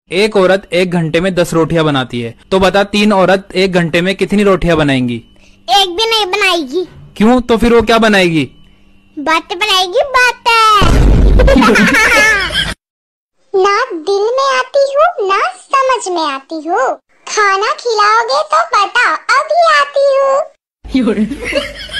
एक औरत 1 घंटे में 10 रोटियां बनाती है, तो बता 3 औरत 1 घंटे में कितनी रोटियां बनाएंगी? एक भी नहीं बनाएगी। क्यों? तो फिर वो क्या बनाएगी? बातें बनाएगी, बातें। ना दिल में आती हूँ ना समझ में आती हूँ, खाना खिलाओगे तो बताओ अभी आती हूँ।